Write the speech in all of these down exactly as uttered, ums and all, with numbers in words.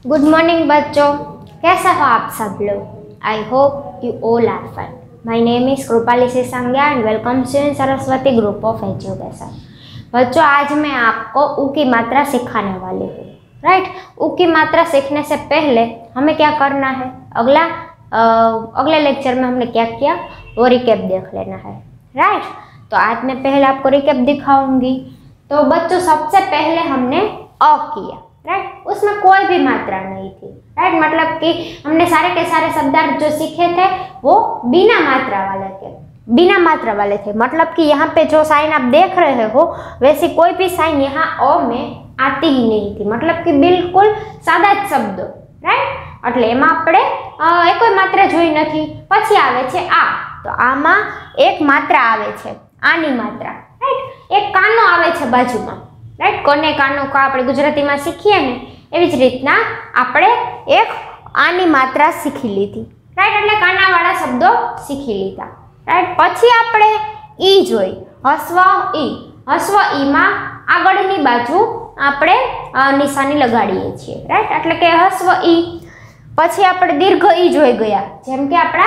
Good morning बच्चों, कैसा हो आप सब लोग। I hope you all are fine. My name is Kripali Sisangiya and welcome to Saraswati group of education. बच्चों, आज मैं आपको ऊ की मात्रा सिखाने वाली हूँ। राइट, ऊ की मात्रा सीखने से पहले हमें क्या करना है, अगला आ, अगले लेक्चर में हमने क्या किया वो रिकेप देख लेना है। राइट, तो आज मैं पहले आपको रिकेप दिखाऊंगी। तो बच्चों, सबसे पहले हमने अ किया। राइट, उसमें कोई भी मात्रा नहीं थी। राइट, मतलब कि हमने सारे के सारे शब्दार्थ जो सीखे थे वो बिना मात्रा वाले थे बिना मात्रा वाले थे मतलब कि यहाँ पे जो साइन आप देख रहे हो वैसी कोई भी साइन यहाँ अ में आती ही नहीं थी, मतलब कि बिल्कुल सादा ज शब्दो। राइट, એટલે એમાં આપણે એક કોઈ માત્રા જોઈ નથી। પછી આવે છે આ, તો આમાં એક માત્રા આવે છે, આની માત્રા। રાઈટ, એક કાનો આવે છે બાજુમાં। રાઈટ, કોને કાનો કા આપણે ગુજરાતીમાં શીખીએ ને એવી જ રીતના આપણે એક આની માત્રા શીખી લીધી। રાઈટ, એટલે કાનાવાળા શબ્દો શીખી લીધા। રાઈટ, પછી આપણે ઈ જોઈ, હસ્વ ઈ। હસ્વ ઈમાં આગળની બાજુ આપણે નિશાની લગાડીએ છીએ। રાઈટ, એટલે કે હસ્વ ઈ। પછી આપણે દીર્ઘ ઈ જોઈ ગયા, જેમ કે આપણા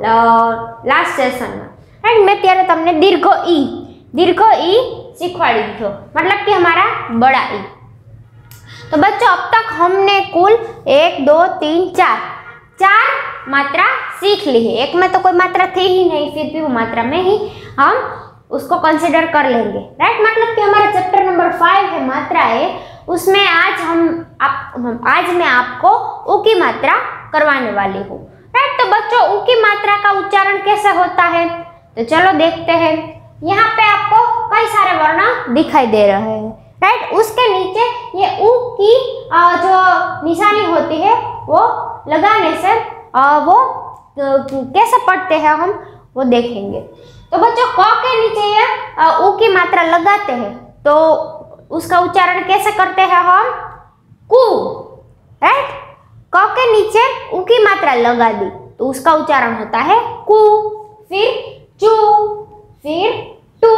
લાસ્ટ સેશનમાં। राइट, मैं ત્યારે તમને दीर्घ ई दीर्घ ई सिखवाड़ी दीधो, मतलब कि हमारा बड़ा ई। तो बच्चों, अब तक हमने कुल एक दो तीन चार चार मात्रा सीख ली है। एक में तो कोई मात्रा थी ही नहीं, फिर भी वो मात्रा में ही हम उसको कंसिडर कर लेंगे। राइट, मतलब कि हमारा चैप्टर नंबर फाइव है मात्राएं, उसमें आज हम आप आज मैं आपको ऊ की मात्रा करवाने वाली हूँ। राइट, तो बच्चों, ऊ की मात्रा का उच्चारण कैसे होता है, तो चलो देखते हैं। यहाँ पे आपको कई सारे वर्ण दिखाई दे रहे हैं। राइट, उसके नीचे ये ऊ की जो निशानी होती है वो लगाने से वो कैसे पढ़ते हैं हम वो देखेंगे। तो बच्चों, क के नीचे ये ऊ की मात्रा लगाते हैं तो उसका उच्चारण कैसे करते हैं हम, कु। राइट, क के नीचे ऊ की मात्रा लगा दी तो उसका उच्चारण होता है कु, फिर चू, फिर टू,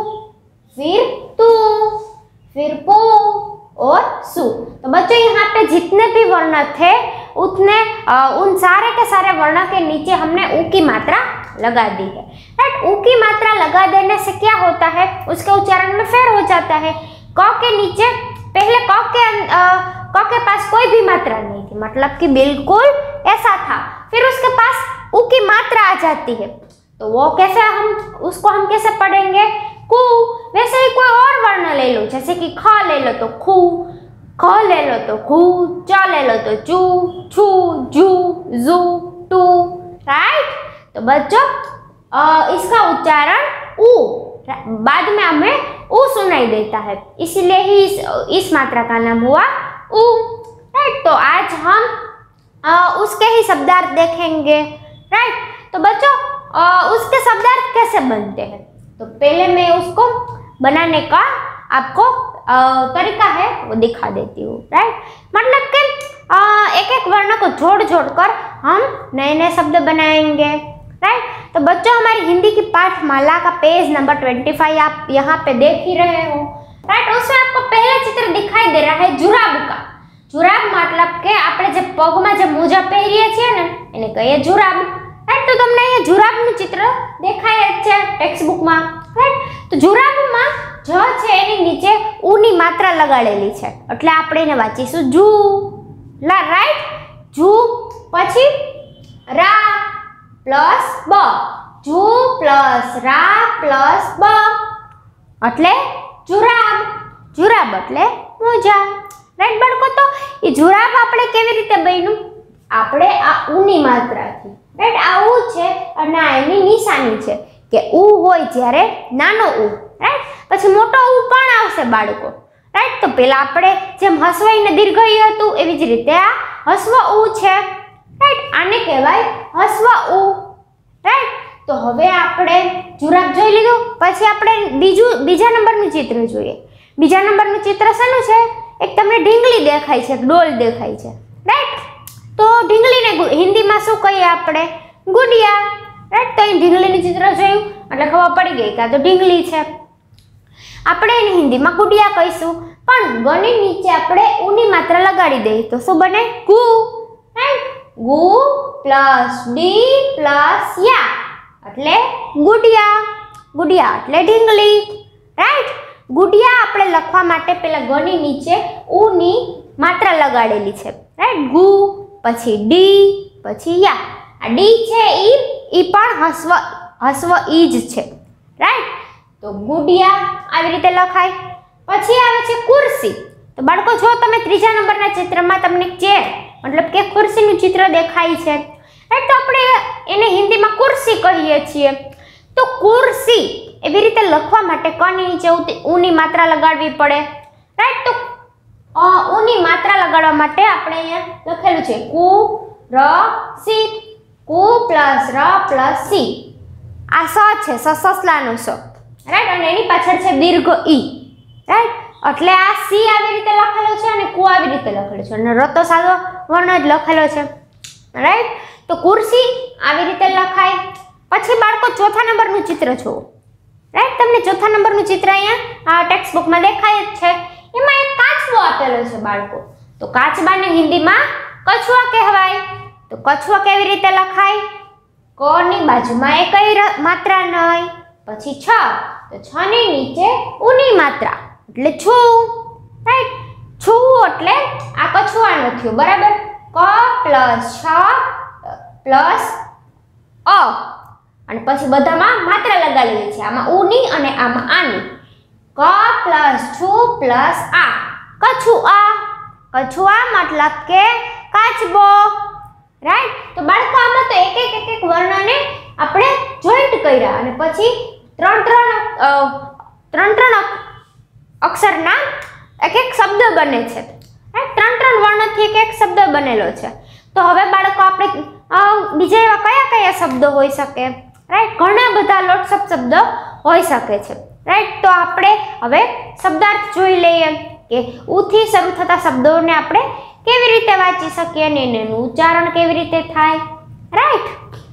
फिर तू, फिर पू और सु। तो बच्चों, यहाँ पे जितने भी वर्ण थे उतने आ, उन सारे के सारे वर्ण के नीचे हमने ऊ की मात्रा लगा दी है। राइट, ऊ की मात्रा लगा देने से क्या होता है, उसके उच्चारण में फेर हो जाता है। क के नीचे पहले क के आ, क के पास कोई भी मात्रा नहीं थी, मतलब कि बिल्कुल ऐसा था, फिर उसके पास ऊ की मात्रा आ जाती है तो वो कैसे हम उसको हम कैसे पढ़ेंगे, कु। वैसे ही कोई और वर्ण ले लो, जैसे कि ख ले लो तो खू, ख ले लो तो खू, च ले लो तो चू, छू, जू, जू, टू। राइट, तो बच्चों, इसका उच्चारण ऊ बाद में हमें ऊ सुनाई देता है, इसलिए ही इस, इस मात्रा का नाम हुआ ऊ। राइट, तो आज हम आ, उसके ही शब्दार्थ देखेंगे। राइट, तो बच्चों, आ, उसके शब्दार्थ कैसे बनते हैं, तो पहले मैं उसको बनाने का आपको आ, तरीका है वो दिखा देती हूँ। राइट, मतलब कि एक एक वर्ण को जोड़ जोड़ कर हम नए नए शब्द बनाएंगे। राइट, तो बच्चों, हमारी हिंदी की पाठमाला का पेज नंबर ट्वेंटी फाइव आप यहाँ पे देख ही रहे हो। राइट, उसमें आपको पहला चित्र दिखाई दे रहा है जुराब का। जुराब मतलब के આપણે જે પગમાં જે મોજા પહેરીએ છીએ ને એને કહીએ जुराब। રાઈટ, તો તમને અહીંયા जुराबનું चित्र દેખાય જ છે ટેક્સ્ટબુકમાં। રાઈટ, તો जुराबમાં જ છે એની નીચે ઉની માત્રા લગાડેલી છે એટલે આપણે એને વાંચીશું જુ લા। રાઈટ, જુ પછી રા પ્લસ બ, જુ પ્લસ રા પ્લસ બ એટલે जुराब। जुराब એટલે મોજા। राइट, बाळको, तो ये जुराब આપણે કેવી રીતે બન્યું, આપણે આ ઉની માત્રાથી। રાઈટ, આ ઉ છે અને આ એની નિશાની છે કે ઉ હોય જ્યારે નાનો ઉ। રાઈટ, પછી મોટો ઉ પણ આવશે બાળકો। રાઈટ, તો પહેલા આપણે જેમ હસ્વ ઈ ને દીર્ઘ ઈ હતું એવી જ રીતે આ હસ્વ ઉ છે। રાઈટ, આને કહેવાય હસ્વ ઉ। રાઈટ, તો હવે આપણે जुराब જોઈ લીધું, પછી આપણે બીજું બીજા નંબરનું ચિત્ર જોઈએ। બીજા નંબરનું ચિત્ર શેનું છે, एक तमने ढींगली देखाय छे, डोल देखाय छे। राइट, तो ढींगली ने हिंदी में शू कहीए आपणे, गुड़िया। राइट, तो ढींगली नु चित्र जोयुं એટલે ખબર પડી ગઈ કે આ તો ઢીંગલી છે। આપણે એની હિન્દીમાં ગુડિયા કહીશું। પણ ગની નીચે આપણે ઉની માત્રા લગાડી દઈએ તો શું બને? ગુ, રાઈટ? ગુ પ્લસ ડી પ્લસ યા એટલે ગુડિયા, ગુડિયા એટલે ઢીંગલી, રાઈટ? ગુડિયા આપણે લખવા માટે પેલા ગની નીચે ઉની માત્રા લગાડેલી છે, રાઈટ? ગુ પછી ડી પછી યા. આ ડી છે ઈ ઈ પણ હસ્વ હસ્વ ઈ જ છે, રાઈટ? તો ગુડિયા આવી રીતે લખાય. પછી આવે છે ખુરશી. તો બાળકો જો તમે ત્રીજા નંબરના ચિત્રમાં તમને ચેર મતલબ કે ખુરશીનું ચિત્ર દેખાય છે, રાઈટ? તો આપણે એને હિન્દીમાં ખુરશી કહીએ છીએ. તો ખુરશી એવી રીતે લખવા માટે કની નીચે ઉની માત્રા લગાડવી પડે, રાઈટ? તો ઉની માત્રા લગાડવા માટે આપણે અહીંયા લખેલું છે કુ ર સી, કુ પ્લસ ર પ્લસ સી. આ સ છે, સસલાનું સ, રાઈટ? અને એની પાછળ છે દીર્ઘ ઈ, રાઈટ? એટલે આ સી આવી રીતે લખેલો છે અને કુ આવી રીતે લખેલો છે અને ર તો સાદો વર્ણ જ લખેલો છે, રાઈટ? તો ખુરશી આવી રીતે લખાય. પછી બાળકો ચોથા નંબરનું ચિત્ર જુઓ, રાઈટ? તમને ચોથા નંબરનું ચિત્ર અહીંયા ટેક્સ્ટ બુકમાં દેખાય જ છે. એમાં એક કાચબો આપેલો છે બાળકો. તો કાચબાને હિન્દીમાં કછુઆ કહેવાય. તો કછુઆ કેવી રીતે લખાય? ક ની બાજુમાં એ કઈ માત્રા નહીં, પછી છ, તો છ ની નીચે ઉની માત્રા એટલે છું, રાઈટ? છું એટલે આ કછુઆનો થયો, બરાબર? ક પ્લસ છ પ્લસ અ અને પછી બધામાં માત્રા લગાડેલી છે, આમાં ઉની અને આમાં આની. ક પ્લસ છું પ્લસ આ, કછુઆ. કછુઆ મતલબ કે કાચબો, રાઈટ? તો બાળકો આમાં તો એક એક એક એક વર્ણને આપણે જોઈન્ટ કર્યા અને પછી ત્રણ ત્રણ ત્રણ ત્રણ અક્ષરના એક એક શબ્દ બને છે, રાઈટ? ત્રણ ત્રણ વર્ણથી એક એક શબ્દ બનેલો છે. તો હવે બાળકો આપણે બીજા એવા કયા કયા શબ્દો હોઈ શકે, રાઈટ? ઘણા બધા લોટ્સ ઓફ શબ્દો હોઈ શકે છે, રાઈટ? તો આપણે હવે શબ્દાર્થ જોઈ લઈએ કે ઉથી શરૂ થતા શબ્દોને આપણે કેવી રીતે વાંચી શકીએ અને એનું ઉચ્ચારણ કેવી રીતે થાય, राइट।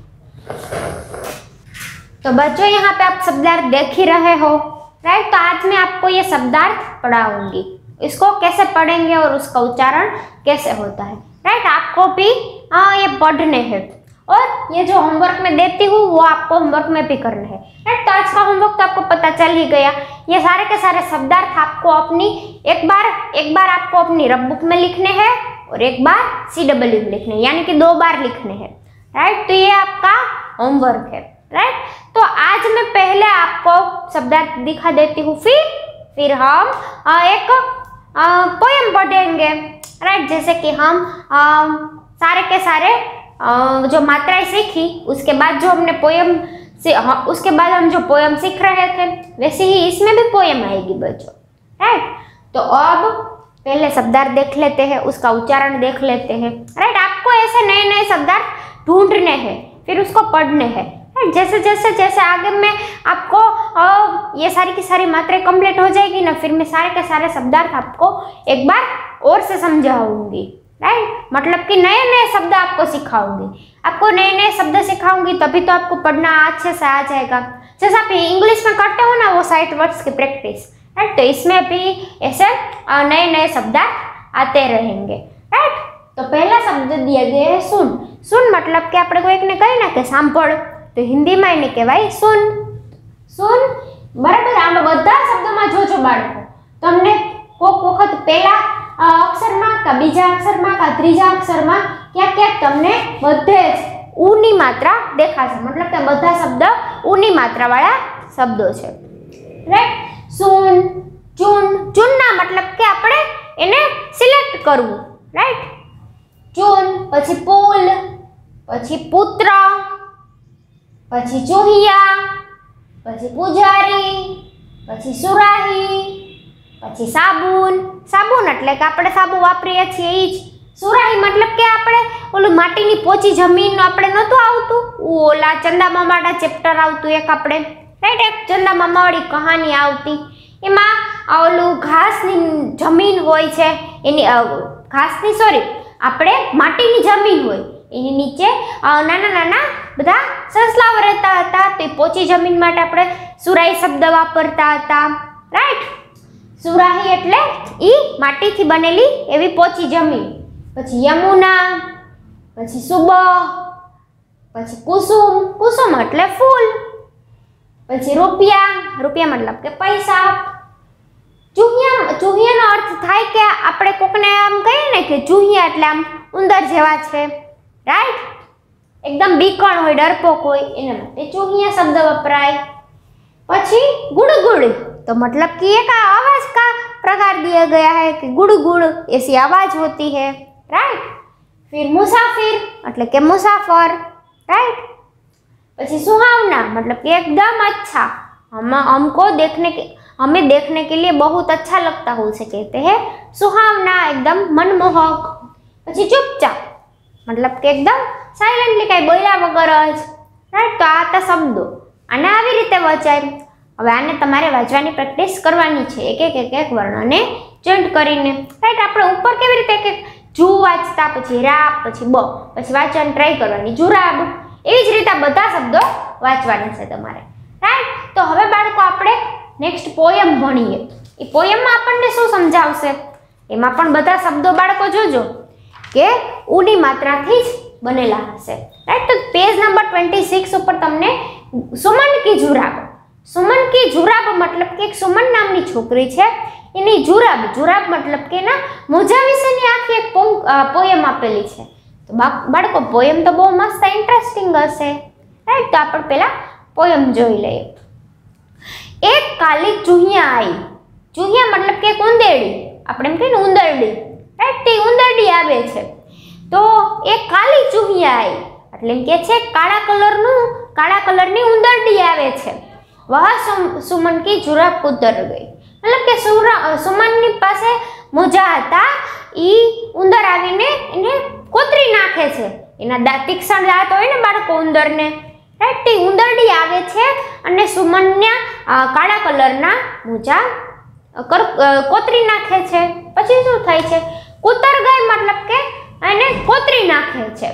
तो बच्चों यहाँ पे आप शब्दार्थ देख ही रहे हो, राइट। तो आज मैं आपको ये शब्दार्थ पढ़ाऊंगी, इसको कैसे पढ़ेंगे और उसका उच्चारण कैसे होता है, राइट। आपको भी हाँ ये पढ़ने हैं और ये जो होमवर्क मैं देती हूँ वो आपको होमवर्क में भी करना है, राइट। तो आज का होमवर्क तो आपको पता चल ही गया। ये सारे के सारे शब्दार्थ आपको अपनी एक बार एक बार आपको अपनी रफ बुक में लिखने हैं और एक बार सी डब्ल्यू में लिखने हैं, यानी कि दो बार लिखने हैं, राइट। तो ये आपका होमवर्क है, राइट। तो आज मैं पहले आपको शब्दार्थ दिखा देती हूँ, फिर फिर हम एक पोयम पढ़ेंगे, राइट। जैसे कि हम आ, सारे के सारे आ, जो मात्राएं सीखी उसके बाद जो हमने पोयम से हाँ, उसके बाद हम जो पोयम सीख रहे थे वैसे ही इसमें भी पोयम आएगी बच्चों, राइट। तो अब पहले शब्दार्थ देख लेते हैं, उसका उच्चारण देख लेते हैं, राइट। आपको ऐसे नए नए शब्दार्थ ढूंढने हैं, फिर उसको पढ़ने हैं, राइट। जैसे जैसे जैसे आगे मैं आपको आ, ये सारी की सारी मात्राएं कंप्लीट हो जाएगी ना, फिर मैं सारे के सारे शब्दार्थ आपको एक बार और से समझाऊंगी, राइट। मतलब कि नए नए शब्द आपको सिखाऊंगी, आपको नए नए शब्द सिखाऊंगी तभी तो आपको पढ़ना अच्छे से आ जाएगा। जैसे आप इंग्लिश में करते हो ना वो साइट वर्ड्स की प्रैक्टिस, राइट। तो इसमें भी ऐसे नए नए शब्द आते रहेंगे, राइट। तो पहला शब्द दिया गया है सुन। सुन मतलब कि આપણે કોઈકને કહે ને કે સાંભળ, તો હિન્દીમાં એને કહેવાય સુન। સુન બરાબર। આમાં બધા શબ્દોમાં જોજો બાળકો, તમને કોક વખત પહેલા અક્ષરમાં કે બીજા અક્ષરમાં કે ત્રીજા અક્ષરમાં ક્યાંક ક્યાંક તમને બધે જ ઉની માત્રા દેખાશે, मतलब કે બધા શબ્દ ઉની માત્રાવાળા શબ્દો છે, રાઈટ। સુન, ચૂન, ચૂનના मतलब કે આપણે એને સિલેક્ટ કરવું, રાઈટ। ચૂન પછી પુલ, પછી પુત્ર, પછી ચૂહિયા, પછી પૂજારી, પછી સુરાહી, પછી સાબુન। સાબુન એટલે કે આપણે સાબુ વાપરીએ છીએ એ જ। સુરાહી मतलब કે આપણે ઓલું માટીની પોચી જમીન આપણે નહોતું આવતું ઓલા ચંદા મામાના ચેપ્ટર આવતું એક આપણે, રાઈટ। એક ચંદા મામાવાળી કહાની આવતી, એમાં ઓલું ઘાસની જમીન હોય છે, એની ઘાસની સોરી આપણે માટીની જમીન હોય એની નીચે નાના નાના બધા સસલાઓ રહેતા હતા, તો એ પોચી જમીન માટે આપણે સુરાહી શબ્દ વાપરતા હતા, રાઈટ। સુરાહી એટલે ઈ માટીથી બનેલી એવી પોચી જમીન. પછી યમુના, પછી સુબહ, પછી કુસુમ, કુસુમ એટલે ફૂલ, પછી રૂપિયા, રૂપિયા મતલબ કે પૈસા. ચૂહિયા, ચૂહિયાનો અર્થ થાય કે આપણે કોકને આમ કહીએ ને કે ચૂહિયા એટલે આમ ઉંદર જેવા છે, રાઈટ, એકદમ બીકણ હોય, ડરપોક હોય, એના માટે ચૂહિયા શબ્દ વપરાય. પછી गुड़गुड़, तो मतलब कि एक आवाज का प्रकार दिया गया है कि गुड़गुड़ ऐसी आवाज होती है, राइट. फिर मुसाफिर मतलब के मुसाफर, राइट. પછી सुहावना मतलब कि एकदम अच्छा, हम हमको देखने के हमें देखने के लिए बहुत अच्छा लगता हो उसे कहते हैं सुहावना, एकदम मनमोहक. પછી चुपचाप मतलब કે એકદમ સાયલેન્ટલી કઈ બોલ્યા વગર જ, રાઈટ. તો આ હતા શબ્દો, અને આવી રીતે વચાય. હવે આને તમારે વાંચવાની પ્રેક્ટિસ કરવાની છે, એક એક એક એક વર્ણને જોઈન્ટ કરીને, રાઈટ. આપણે ઉપર કેવી રીતે એક એક જુ વાંચતા, પછી રાબ, પછી બ, પછી વાંચવાની ટ્રાય કરવાની જુરાબ, એવી જ રીતે બધા શબ્દો વાંચવાના છે તમારે, રાઈટ. તો હવે બાળકો આપણે નેક્સ્ટ પોયમ ભણીએ. એ પોયમમાં આપણને શું સમજાવશે, એમાં પણ બધા શબ્દો બાળકો જોજો કે ઉની માત્રાથી જ બનેલા હશે, રાઈટ. તો પેજ નંબર ટ્વેન્ટી સિક્સ ઉપર તમને સુમન કી જુરાબ, સુમન કી જુરાબ મતલબ કે એક સુમન નામની છોકરી છે, એની જુરાબ, જુરાબ મતલબ કે એના મોજા વિશેની આખી એક પોયમ આપેલી છે. તો બાળકો પોયમ તો બહુ મસ્ત ઇન્ટરેસ્ટિંગ હશે, રાઈટ. તો આપણે પહેલા પોયમ જોઈ લઈએ. એક કાલી ચૂહિયા આવી, ચૂહિયા મતલબ કે એક ઉંદેડી, આપણે એમ કહીએ ને ઉંદરડી, રાઈટ. તે ઉંદરડી આવે છે. તો એક કાલી ચૂહિયા આવી એટલે એમ કે છે કાળા કલરનું, કાળા કલરની ઉંદરડી આવે છે. વહ સુમન કી જુરાબ ઉતર ગઈ, મતલબ કે સુમનની પાસે મોજા હતા, ઈ ઉંદર આવીને એને કોતરી નાખે છે. એના દાંત, તીક્ષ્ણ દાંત હોય ને બાળકો ઉંદરને, રાઈટ. તે ઉંદરડી આવે છે અને સુમનના કાળા કલરના મોજા કોતરી નાખે છે. પછી શું થાય છે, કુતર ગઈ મતલબ કે એને કોતરી નાખે છે.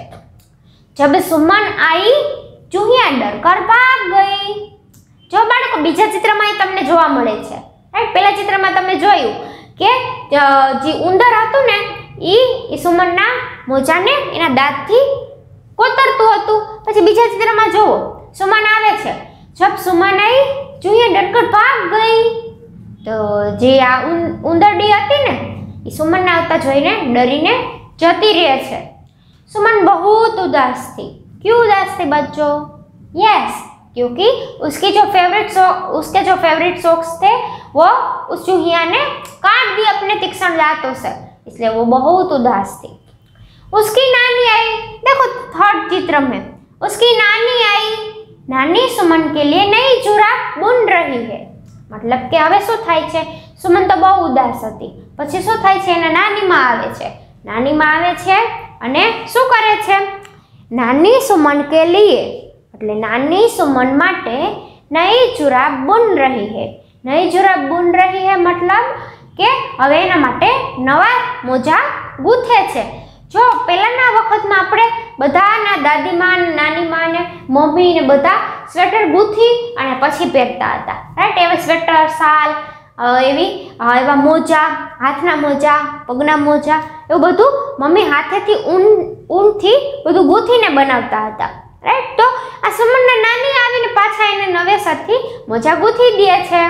જબ સુમન આઈ ચૂહિયા ડર કર ભાગ ગઈ. જો બાળકો બીજા ચિત્રમાં તમને જોવા મળે છે, રાઈટ. પહેલા ચિત્રમાં તમે જોયું કે જે ઉંદર હતું ને ઈ સુમનના મોજાને એના દાંતથી કોતરતું હતું. પછી બીજા ચિત્રમાં જુઓ, સુમન આવે છે. જબ સુમન આઈ ચૂહિયા ડર કર ભાગ ગઈ. તો જે આ ઉંદરડી હતી ને એ સુમનને આવતા જોઈને ડરીને જતી રહે છે. सुमन बहुत उदास थी. क्यों उदास थी बच्चों? यस, क्योंकि उसकी जो फेवरेट सो उसके जो फेवरेट सॉक्स थे वो उस चूहिया ने काट दिए अपने तीक्ष्ण दांतों से, इसलिए वो बहुत उदास थी. उसकी नानी आई, देखो थर्ड चित्र में उसकी नानी आई. नानी सुमन के लिए नई जुराब बुन रही है. मतलब કે હવે શું થાય છે, સુમન તો બહુ ઉદાસ હતી, પછી શું થાય છે, એના નાનીમાં આવે છે. નાનીમાં આવે છે અને શું કરે છે, નાની સુમન કે લીએ એટલે નાની સુમન માટે નઈ जुराब बुन रही है. नई जुराब बुन रही है मतलब કે હવે એના માટે નવા મોજા ગૂંથે છે. જો પહેલાના વખતમાં આપણે બધાના દાદીમાં, નાનીમાં ને મમ્મી ને બધા સ્વેટર ગૂંથી અને પછી પહેરતા હતા, રાઈટ. એવા સ્વેટર, શાલ, એવી એવા મોજા, હાથના મોજા, પગના મોજા, એવું બધું મમ્મી હાથેથી ઊન ઊનથી બધું ગૂંથીને બનાવતા હતા, રાઈટ. તો આ સુમનના નાની આવીને પાછા એને નવેસરથી મોજા ગૂંથી દે છે.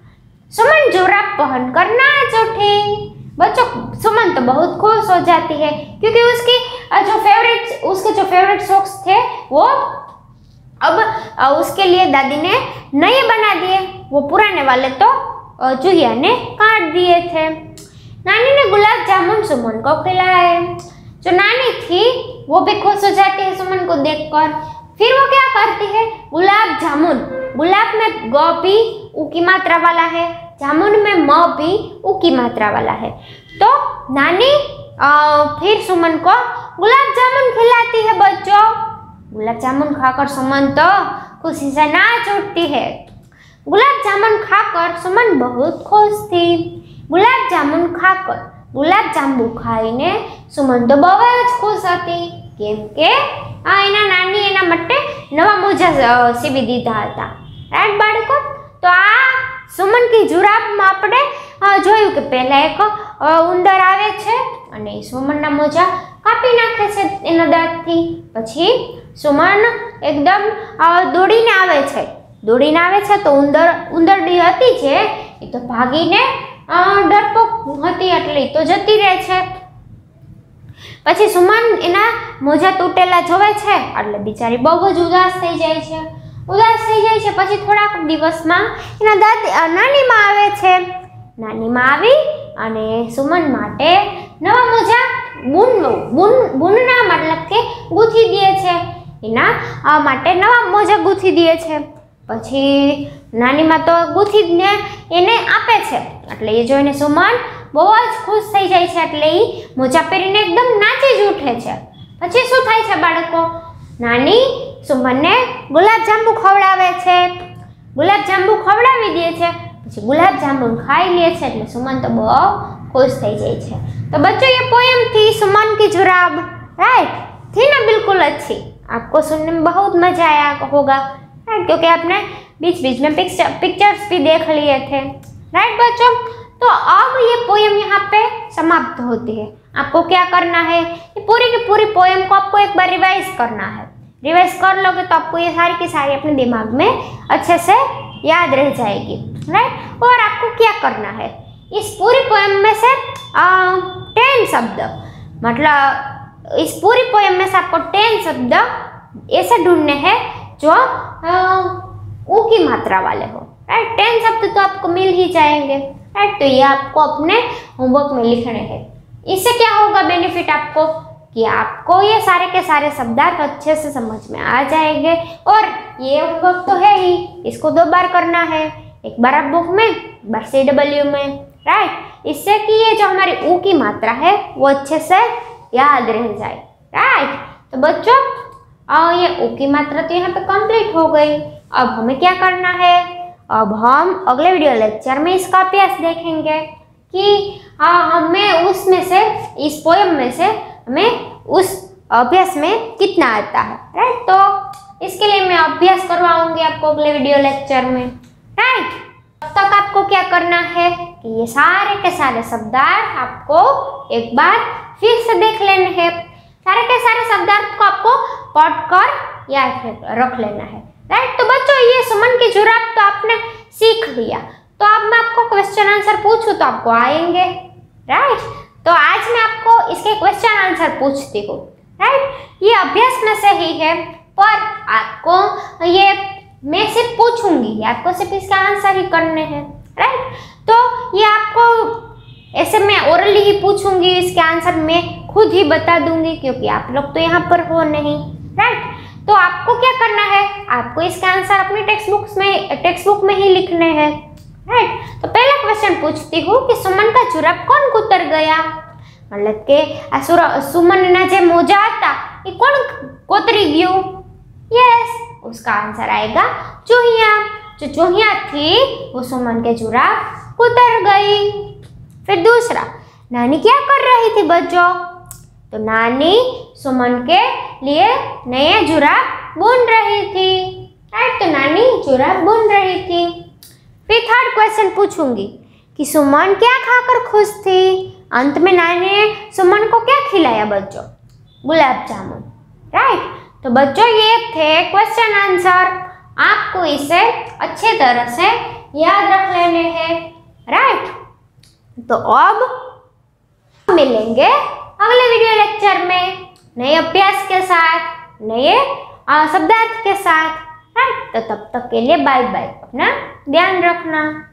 सुमन जुराब पहन कर नाच उठी. बच्चों सुमन तो बहुत खुश हो जाती है क्योंकि उसकी जो फेवरेट उसके जो फेवरेट सॉक्स थे वो अब उसके लिए दादी ने नए बना दिए. वो पुराने वाले तो चूहिया ने काट दिए थे. नानी ने गुलाब जामुन सुमन को खिलाए. जो नानी थी वो भी खुश हो जाती है सुमन को देखकर. फिर वो क्या करती है, गुलाब जामुन, गुलाब में ग भी उ की मात्रा वाला है, जामुन में म भी उ की मात्रा वाला है. तो नानी आ, फिर सुमन को गुलाब जामुन खिलाती है. बच्चों गुलाब जामुन खाकर सुमन तो खुशी से नाच उठती है. गुलाब जामुन खाकर सुमन बहुत खुश थी. गुलाब जामुन खाकर गुलाब जांबू खाईने सुमन तो बहुत खुश थी केम के आ एना नानी एना मटे नवा मोजा सीवी दीधा था, राइट बाळको. तो आ सुमन की जुराब में आपणे જોયું કે પહેલા એક ઉંદર આવે છે અને સુમનના મોજા કાપી નાખે છે એના દાંતથી. પછી સુમન એકદમ દોડીને આવે છે દોડીને આવે છે તો ઉંદર ઉંદરડી હતી જે એ તો ભાગીને ડરપોક હતી એટલે તો જતી રહે છે. પછી સુમન એના મોજા તૂટેલા જોવે છે એટલે બિચારી બહુ જ ઉદાસ થઈ જાય છે ઉદાસ થઈ જાય છે. પછી થોડાક દિવસમાં એના દાદી નાનીમાં આવે છે. નાનીમાં આવી અને સુમન માટે નવા મોજા બૂન બૂન બૂનના મતલબ કે ગૂંથી દે છે. એના માટે નવા મોજા ગૂંથી દે છે. પછી નાનીમાં તો ગૂંથીને એને આપે છે એટલે એ જોઈને સુમન બહુ જ ખુશ થઈ જાય છે એટલે એ મોજા પહેરીને એકદમ નાચી જ ઉઠે છે. પછી શું થાય છે બાળકો? નાની સુમનને ગુલાબજાંબુ ખવડાવે છે ગુલાબજાંબુ ખવડાવી દે છે. પછી ગુલાબજાંબુ ખાઈ લે છે એટલે સુમન તો બહુ खुश થઈ જાય છે. तो बच्चों ये पोएम थी सुमन की जुराब, राइट? थी ना बिल्कुल अच्छी, आपको सुनने में बहुत मजा आया होगा, राइट? क्योंकि आपने बीच बीच में पिक्चर पिक्चर्स भी देख लिए थे, राइट बच्चों? तो अब ये पोएम यहाँ पे समाप्त होती है. आपको क्या करना है, ये पूरी की पूरी पोएम को आपको एक बार रिवाइज करना है. रिवाइज कर लोगे तो आपको ये सारी की सारी अपने दिमाग में अच्छे से याद रह जाएगी, राइट? और आपको क्या करना है, इस पूरी पोएम में से टेन शब्द, मतलब इस पूरी पोएम में से आपको टेन शब्द ऐसे ढूंढने हैं जो ऊ की मात्रा वाले हो, राइट? टेन शब्द तो आपको मिल ही जाएंगे, राइट? तो ये आपको अपने होमवर्क में लिखने हैं. इससे क्या होगा बेनिफिट आपको, कि आपको ये सारे के सारे शब्दार्थ अच्छे से समझ में आ जाएंगे. और ये होमवर्क तो है ही, इसको दो बार करना है, एक बार आप बुक में, एक बार सी डब्ल्यू में, राइट? इससे कि ये जो हमारी ऊ की मात्रा है वो अच्छे से याद रह जाए, राइट? तो बच्चों ये ऊ की मात्रा तो यहाँ पे कंप्लीट हो गई. अब हमें क्या करना है, अब हम अगले वीडियो लेक्चर में इसका अभ्यास देखेंगे कि हमें उसमें से, इस पोएम में से हमें उस अभ्यास में कितना आता है, राइट? तो इसके लिए मैं अभ्यास करवाऊंगी आपको अगले वीडियो लेक्चर में, राइट? तब तक आपको क्या करना है कि ये सारे के सारे शब्दार्थ आपको एक बार फिर से देख लेने हैं. सारे के सारे शब्दार्थ को आपको पढ़ कर याद रख लेना है, राइट? तो बच्चों ये सुमन की जुराब तो आपने सीख लिया, तो अब मैं आपको क्वेश्चन आंसर पूछूं तो आपको आएंगे, राइट? तो आज मैं आपको इसके क्वेश्चन आंसर पूछती हूँ, राइट? ये अभ्यास में से ही है, पर आपको ये मैं सिर्फ पूछूंगी, आपको सिर्फ इसका आंसर ही करने हैं, राइट? तो ये आपको ऐसे मैं ओरली ही पूछूंगी, इसके आंसर मैं खुद ही बता दूंगी क्योंकि आप लोग तो यहाँ पर हो नहीं, राइट? तो आपको क्या करना है, आपको इसके आंसर अपनी टेक्स्ट बुक्स में टेक्स्ट बुक में ही लिखने हैं, राइट? तो पहला क्वेश्चन पूछती हूँ कि सुमन का जुराब कौन कुतर गया, मतलब के आ सुमन ना जे मोजा था ये कौन कोतरी गयो. यस, उसका आंसर आएगा चूहिया. जो चूहिया थी वो सुमन के जुराब कुतर गई. फिर दूसरा, नानी क्या कर रही थी बच्चों, तो नानी सुमन के लिए नए जुराब बुन रही थी, राइट? तो नानी जुराब बुन रही थी. फिर थर्ड क्वेश्चन पूछूंगी कि सुमन क्या खाकर खुश थी. अंत में नानी ने सुमन को क्या खिलाया बच्चों, गुलाब जामुन, राइट? तो बच्चों ये थे क्वेश्चन आंसर, आपको इसे अच्छे तरह से याद रख लेने हैं, राइट? तो अब मिलेंगे अगले वीडियो लेक्चर में नए अभ्यास के साथ, नए शब्दार्थ के साथ, राइट? तो तब तक के लिए बाय बाय, अपना ध्यान रखना.